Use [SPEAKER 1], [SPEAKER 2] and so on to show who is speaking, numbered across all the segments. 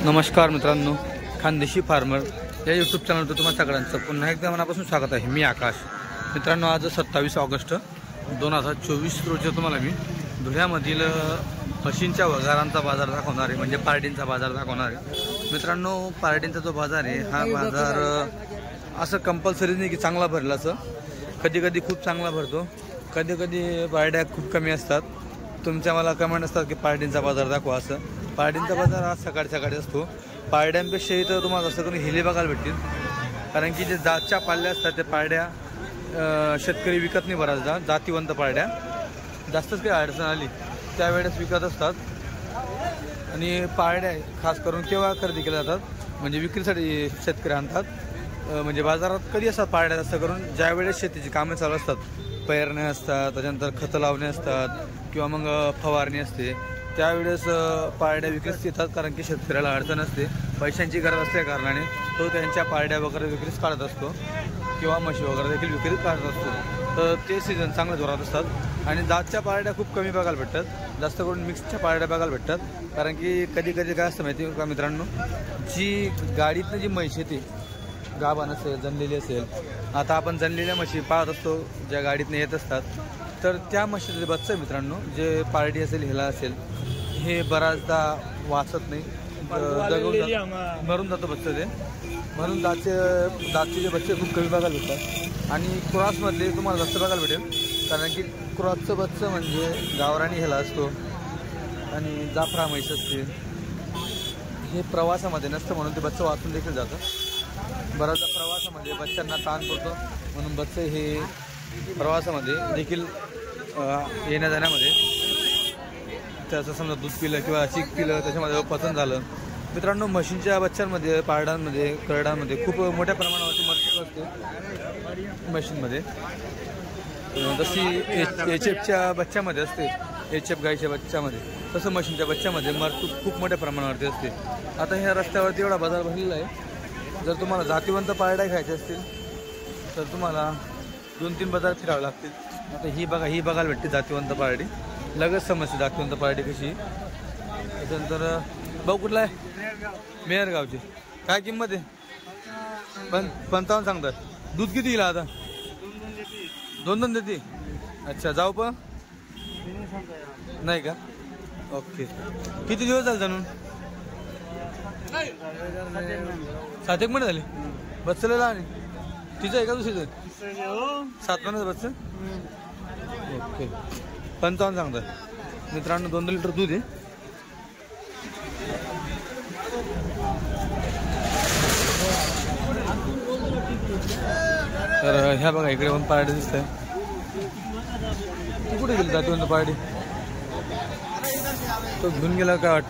[SPEAKER 1] नमस्कार मित्रांनो, खानदेशी फार्मर या यूट्यूब चॅनलवर तुम्हा सगळ्यांचं पुन्हा एकदा मनापासून स्वागत आहे। मी आकाश। मित्रांनो, आज 27 ऑगस्ट 2024 रोजी तुम्हाला मी धुळ्यामधील म्हशींच्या वगारांचा बाजार दाखवणार आहे, म्हणजे पारडींचा बाजार दाखवणार आहे। मित्रांनो, पारडींचा जो बाजार आहे हा बाजार असं कंपल्सरी नाही की चांगला भरला, असं कधी कधी खूप चांगला भरतो, कधी कधी पारड्या खूप कमी असतात। तुमच्या मला कमेंट असतात की पारडींचा बाजार दाखवा, असं पारडींचा बाजार आज सकाळी सकाळी असतो। पारड्यांपेक्षा इथं तुम्हाला जास्त करून हेली बघायला भेटतील, कारण की जे जातच्या पाळल्या असतात त्या पारड्या शेतकरी विकत नाही बऱ्याचदा। जातीवंत पारड्या जास्तच काही अडचण आली त्यावेळेस विकत असतात। आणि पारड्या खास करून केव्हा खरेदी केल्या जातात, म्हणजे विक्रीसाठी शेतकरी आणतात। म्हणजे बाजारात कधी असतात पारड्या जास्त करून ज्यावेळेस शेतीची कामे चालू असतात, पेरण्या असतात, त्याच्यानंतर खतं लावणे असतात किंवा मग फवारणी असते, त्यावेळेस पारड्या विक्रीस येतात। कारण की शेतकऱ्याला अडचण असते, पैशांची गरज असल्या कारणाने तो त्यांच्या पारड्या वगैरे विक्रीस काढत असतो किंवा म्हशी वगैरे देखील विक्रीत काढत असतो। तर ते सीझन चांगल्या जोरात असतात। आणि जातच्या पारड्या खूप कमी बघायला भेटतात, जास्त करून मिक्सच्या पारड्या बघायला भेटतात। कारण की कधी कधी काय असतं माहिती का मित्रांनो, जी गाडीतनं जी म्हैस येते, गाभण असेल, जनलेली असेल, आता आपण जनलेल्या म्हशी पाहत असतो ज्या गाडीतनं येत असतात, तर त्या म्हशीचे बच्चे मित्रांनो, जे पारडी असेल हेला असेल, हे बऱ्याचदा वाचत नाही, मरून जातं बच्चं ते। म्हणून दातचे जे बच्चे खूप कमी बघायला भेटतात। आणि क्रॉसमधले तुम्हाला जास्त बघायला भेटेल, कारण की क्रॉसचं बच्चं म्हणजे गावराणी ह्याला असतो आणि जाफरा म्हैस असते, हे प्रवासामध्ये नसतं म्हणून ते बच्चं वाचून देखील जातं। बऱ्याचदा प्रवासामध्ये बच्चांना ताण पडतो, म्हणून बच्चे हे प्रवासामध्ये देखील येण्या जाण्यामध्ये त्याचं समजा दूध पिलं किंवा चीक पिलं, त्याच्यामध्ये पचन झालं। मित्रांनो, म्हशींच्या बच्चांमध्ये, पारडांमध्ये, करडांमध्ये खूप मोठ्या प्रमाणावरती मरतूक असते म्हशींमध्ये, जशी एचएफच्या बच्च्यामध्ये असते, एचएफ गाईच्या बच्च्यामध्ये, तसं म्हशींच्या बच्च्यामध्ये मरतूक खूप मोठ्या प्रमाणावरती असते। आता ह्या रस्त्यावरती एवढा बाजार भरलेला आहे, जर तुम्हाला जातीवंत पारड्या खायच्या असतील तर तुम्हाला 2-3 बाजार फिरावे लागतील। आता ही बघायला भेटते जातीवंत पारडी, लगेच समजते जातीवंत पारडी कशी। त्याच्यानंतर भाऊ कुठला आहे? मेहरगावची। काय किंमत आहे? 55 सांगतात। दूध किती येईल आता? 2 देते। अच्छा, जाऊ पण नाही का? ओके, किती दिवस झाले जाणून? 7-1 महिने झाले। बच्चलेला आणि तिचं आहे का दुसरीचं? 7 महिन्याचं बच्चं। ओके, 55 सांगतात मित्रांनो। 2 लिटर दूध आहे। तर ह्या बघा, इकडे पण पारडी दिसत आहे। ती कुठे गेली जातीवंत पारडी? तो घेऊन गेला काय वाटतं?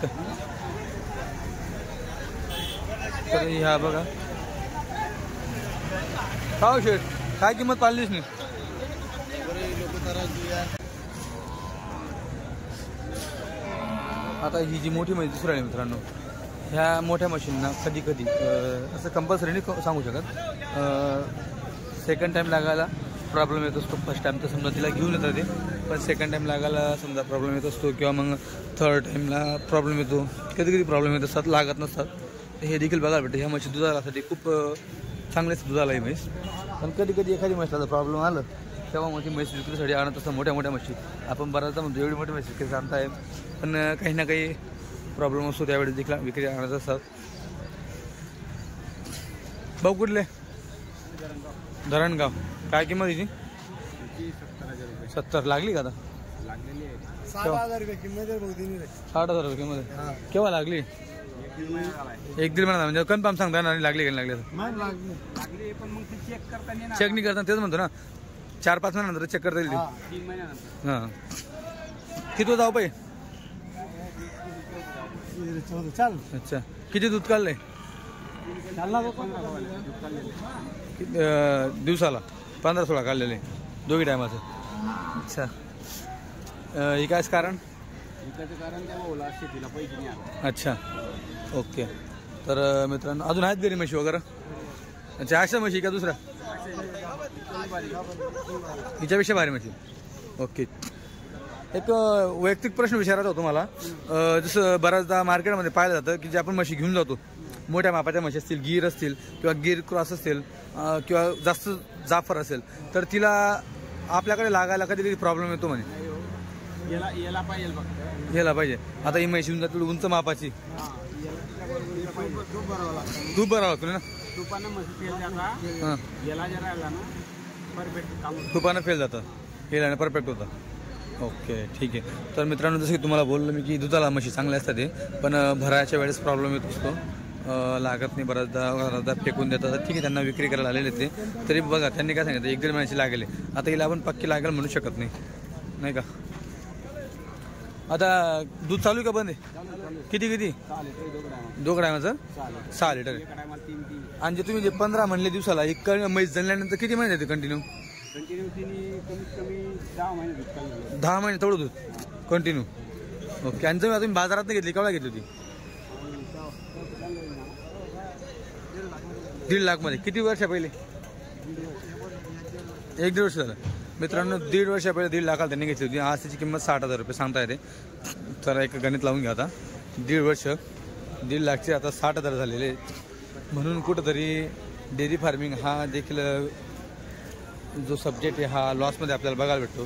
[SPEAKER 1] तर ह्या बघा, खाऊ शेट, काय किंमत पाळलीच नाही? आता ही जी मोठी म्हैस दिसून राहिली मित्रांनो, ह्या मोठ्या मशीनना कधी कधी असं कंपल्सरी नाही सांगू शकत, सेकंड टाईम लागायला प्रॉब्लेम येत असतो। फर्स्ट टाईम तर समजा तिला घेऊन येतात ते, पण सेकंड टाईम लागायला समजा प्रॉब्लेम येत असतो, किंवा मग थर्ड टाईमला प्रॉब्लेम येतो। कधी कधी प्रॉब्लेम येत असतात, लागत नसतात, हे देखील बघायला भेटतं। ह्या म्हशी दुधासाठी खूप चांगलेच दुधाला आहे म्हैस, पण कधी कधी एखादी म्हशीला प्रॉब्लेम आलं तेव्हा मग ती म्हैस विक्रीसाठी आणत असतात। मोठ्या म्हशी आपण बऱ्याचदा म्हणतो एवढी मोठी म्हैस विक्री आणताय, पण काही ना काही प्रॉब्लेम असतो, त्यावेळेस देखील विक्री आणत असतात। भाऊ कुठले? धरणगाव। काय किंमत तिची? 70 लागली का? आता
[SPEAKER 2] 60,000 रुपये किंमत आहे।
[SPEAKER 1] 60,000 रुपये किंमत आहे। केव्हा लागली? 1-1.5 महिना म्हणजे कन्फर्म सांगता ना लागली का लागली? चेक नाही करता, तेच म्हणतो ना, 4-5 महिन्यानंतर चेक करता येईल। हां, किती जाऊ पाहिजे? अच्छा, किती दूध काढलंय दिवसाला? 15-16 काढलेले दोघी टायमाचं। अच्छा, हे काय कारण? अच्छा, ओके। तर मित्रांनो, अजून आहेत घरी म्हशी वगैरे? अच्छा, अशा म्हशी का दुसऱ्या? हिच्यापेक्षा भारी म्हशी। ओके, एक वैयक्तिक प्रश्न विचारायचा होता तुम्हाला. जसं बऱ्याचदा मार्केटमध्ये पाहिलं जातं की जे आपण म्हशी घेऊन जातो, मोठ्या मापाच्या म्हशी असतील, गीर असतील किंवा गीर क्रॉस असतील किंवा जास्त जाफर असेल, तर तिला आपल्याकडे लागायला कधी कधी प्रॉब्लेम येतो म्हणे. याला पाहिजे. आता ही म्हशी घेऊन जातील उंच मापाची, तूप भरावं लागतो ना. तुपानं फेल जातं, केल्याने परफेक्ट होतं. ओके ठीक आहे. तर मित्रांनो, जसं की तुम्हाला बोललो मी की दुधाला म्हशी चांगल्या असतात ते, पण भरायच्या वेळेस प्रॉब्लेम येत असतो, लागत नाही. बऱ्याचदा फेकून देतात. ठीक आहे, त्यांना विक्री करायला आलेले ते, तरी बघा त्यांनी काय सांगितलं 1-1.5 महिन्याची लागेल. आता हिला आपण पक्की लागेल म्हणू शकत नाही, नाही का. आता दूध चालू आहे का बंद आहे? किती 2 टायमाचं 6 लिटर आहे. आणि जे तुम्ही जे 15 म्हणले दिवसाला एक म्हैस जनल्यानंतर किती महिने येते कंटिन्यू? 10 महिने तेवढं दूध कंटिन्यू. ओके. आणि जर तुम्ही बाजारात नाही घेतली, केवढा घेतली होती? 1.5 लाख मध्ये. किती वर्षा पहिले? 1-1.5 वर्ष झालं. मित्रांनो, 1.5 वर्षा पहिले 1.5 लाखाला त्यांनी घेतली होती. आज त्याची किंमत 60,000 रुपये सांगता येते. तर एक गणित लावून घ्या. आता 1.5 वर्ष 1.5 लाखचे आता 60,000 झालेले. म्हणून कुठंतरी डेअरी फार्मिंग हा देखील जो सब्जेक्ट आहे हा लॉसमध्ये आपल्याला बघायला भेटतो.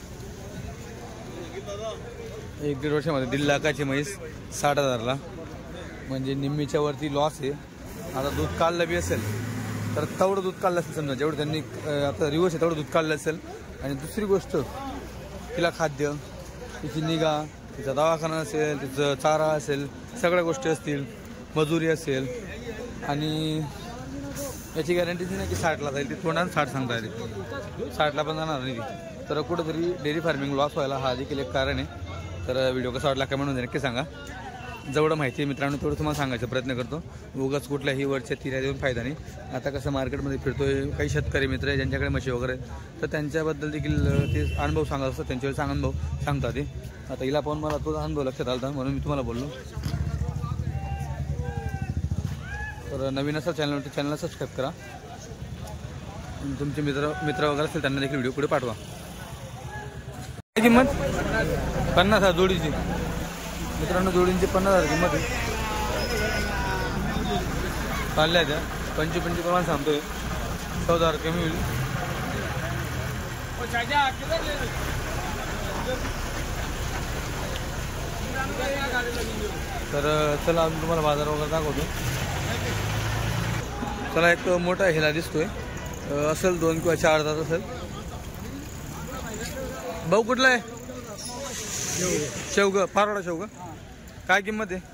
[SPEAKER 1] 1-1.5 वर्षामध्ये 1.5 लाखाची म्हैस 60,000ला, म्हणजे निम्मीच्या वरती लॉस आहे. आता दूध काढलं बी असेल तर तेवढं दूध काढलं असेल, समजा जेवढं त्यांनी आता रिवर्स आहे तेवढं दूध काढलं असेल. आणि दुसरी गोष्ट, तिला खाद्य, तिची निगा, तिचा दवाखाना असेल, तिचं चारा असेल, सगळ्या गोष्टी असतील, मजुरी असेल. आणि याची गॅरंटी नाही की 60ला जाईल, ती तोंडाने 60 सांगता येते, 60ला पण जाणार नाही ती. तर कुठंतरी डेअरी फार्मिंग लॉस व्हायला हा देखील एक कारण आहे. तर व्हिडिओ कसा वाटला कमेंटमध्ये नक्की सांगा. जेवढं माहिती आहे मित्रांनो तेवढं तुम्हाला सांगायचा प्रयत्न करतो. उगाच कुठल्याही वरच्या तिऱ्या देऊन फायदा नाही. आता कसं मार्केटमध्ये फिरतोय, काही शेतकरी मित्र आहे ज्यांच्याकडे म्हशी वगैरे, तर त्यांच्याबद्दल देखील ते अनुभव सांगत असतात, त्यांच्यावेळी अनुभव सांगतात ते. आता हिला पाहून मला तो अनुभव लक्षात आला म्हणून मी तुम्हाला बोललो. तर नवीन असा चॅनलवरती चॅनलला सबस्क्राईब करा. तुमचे मित्र वगैरे असतील त्यांना देखील व्हिडिओ पुढे पाठवा. किंमत 50,000 जोडीची. मित्रांनो, जोडींची 50,000 किंमत आहे. चालल्या त्या 25 प्रमाण सांगतोय. 14,000 कमी होईल. तर चला अजून तुम्हाला बाजार वगैरे दाखवतो. चला, एक मोठा हेला दिसतोय, असेल 2 किंवा 4 दात असेल. भाऊ कुठला आहे? शेवग, फारवडा शेवग. काय किंमत आहे?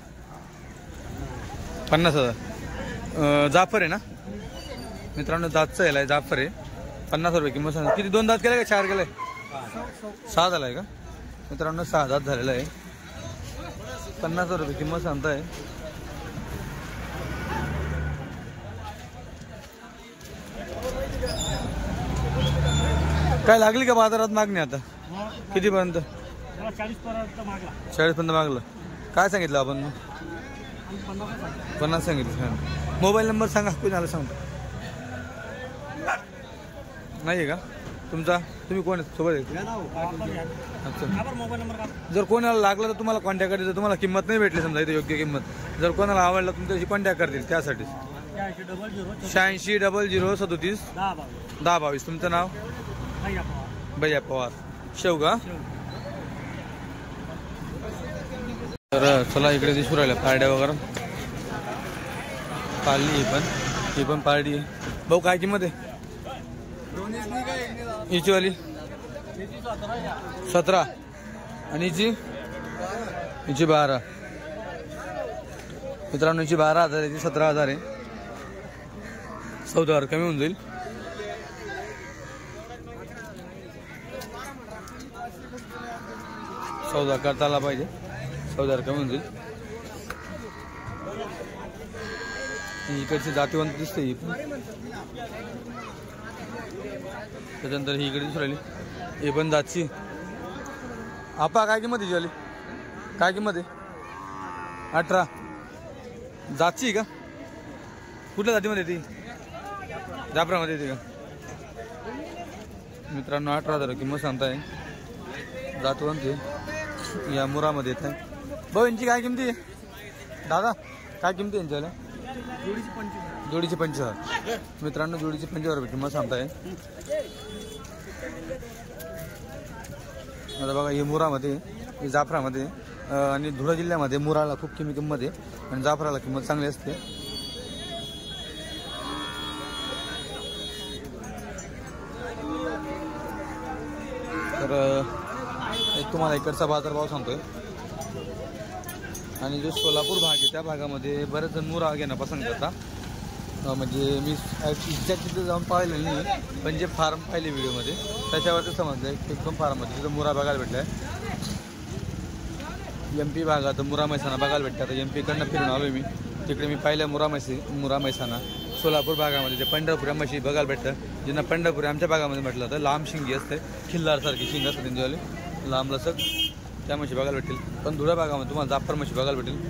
[SPEAKER 1] 50,000. जाफर आहे ना मित्रांनो? दातचं याला आहे, जाफर आहे. 50,000 रुपये किंमत सांगा. किती 2 दात केलं का 4 केलंय? 6 झालाय का मित्रांनो? 6 दात झालेला आहे. 50,000 रुपये किंमत सांगताय. काय लागली का बाजारात मागणी आता? कितीपर्यंत? 40 पर्यंत मागलं. काय सांगितलं आपण? 50 सांगितलं. मोबाईल नंबर सांगा, कोणाला सांगतो नाही आहे का तुमचा? तुम्ही कोण सोबत आहे? अच्छा. जर कोणाला लागलं तर तुम्हाला कॉन्टॅक्ट करतील. जर तुम्हाला किंमत नाही भेटली समजा इथे योग्य किंमत, जर कोणाला आवडलं तुमच्याशी कॉन्टॅक्ट करतील त्यासाठी. 860037 1022. तुमचं नाव? भैया पवार, शेवगा. तर चला, इकडे दिसू राहिल्या पारड्या वगैरे. पाळली ही पण पारडी आहे. भाऊ काय किंमत आहे हिची वाली? 17. आणि हिची 12. मित्रांनो, हिची 12,000 आहे, 17,000 आहे. 14,000 कमी होऊन जाईल. सौदा करता आला पाहिजे. 14,000 कमी होऊन जाईल. इकडची जातीवंत दिसते ही पण. त्याच्यानंतर ही इकडे दिसू राहिली, हे पण जातची. आपा काय किंमत आहे? काय किंमत आहे? 18. जातची का? कुठल्या जातीमध्ये ती? जाफरामध्ये येते का मित्रांनो? 18,000 किंमत सांगताय. जातवंत आहे या मुरामध्ये येत आहे। भाऊ यांची काय किमती आहे दादा, काय किमती आहे यांच्याला? जोडीची 25,000 मित्रांनो, जोडीची 25,000 रुपये किंमत सांगताय। आता बघा हे मुरामध्ये, हे जाफरामध्ये आणि धुळे जिल्ह्यामध्ये मुराला खूप कमी किंमत आहे आणि जाफराला किंमत चांगली असते। तर तुम्हाला इकडचा बाजारभाव सांगतोय। आणि जो सोलापूर भाग आहे त्या भागामध्ये बरेच जण मुरा घेणं पसंत करतात। म्हणजे मी तिथे जाऊन पाहिलं नाही, पण जे फार्म पाहिले व्हिडिओमध्ये त्याच्यावरती समजलं की एकदम फार्ममध्ये तिथं मुरा बघायला भेटला आहे। MP भागात मुरा मैसाना बघायला भेटतं। आता MP कडनं फिरून आलो मी, तिकडे मी पाहिलं मुरा मैसाना। सोलापूर भागामध्ये ते पंढरपुऱ्या म्हशी बघायला भेटतं, ज्यांना पंढरपुरी आमच्या भागामध्ये म्हटलं तर लांब शिंगी असते, खिल्लारसारखी शिंग असते त्यांच्यावाले, लांब लसक, त्या म्हशी बघायला भेटतील। पण धुळ्या भागामध्ये तुम्हाला जाफर म्हशी बघायला भेटेल।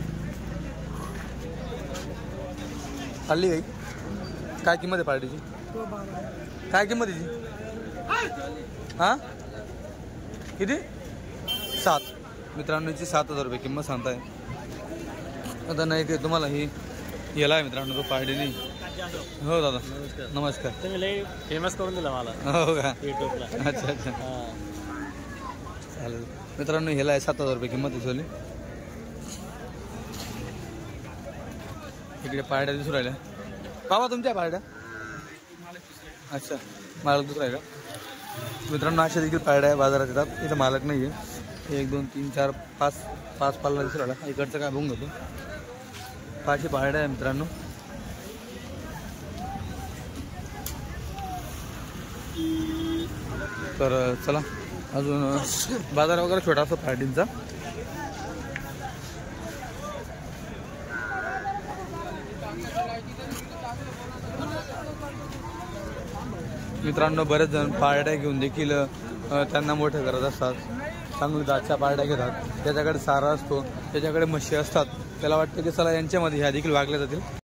[SPEAKER 1] खाल्ली काही काय किंमत आहे पार्टीची? काय किंमत आहे ती? हां किती? 7 मित्रांनो, 7,000 रुपये किंमत सांगताय। आता नाही की तुम्हाला ही याला आहे मित्रांनो, तो पार्टी नाही। हो दादा नमस्कार,
[SPEAKER 2] तुम्ही लई फेमस करून दिला मला
[SPEAKER 1] हो का?
[SPEAKER 2] युट्यूबला।
[SPEAKER 1] अच्छा अच्छा चालेल मित्रांनो, ह्याला आहे 7,000 रुपये किंमत दिसवली। इकडे पारड्या दिसून राहिल्या बाबा, तुमच्या पारड्या? अच्छा, मालक दुसरा आहे का? मित्रांनो, अशा देखील पारड्या बाजारात येतात, इथं मालक नाही आहे। 1 2 3 4 5 पाल्ला दिसून राहिला। इकडचं काय बघून घेतो, 5 पारड्या आहे मित्रांनो। तर चला अजून बाजार वगैरे छोटा असतो पार्टींचा। मित्रांनो, बरेच जण पारड्या घेऊन देखील त्यांना मोठे करत असतात, चांगली दाटच्या पारड्या घेतात, त्याच्याकडे सारा असतो, त्याच्याकडे म्हशी असतात, त्याला वाटतं की चला यांच्यामध्ये ह्या देखील वागल्या जातील।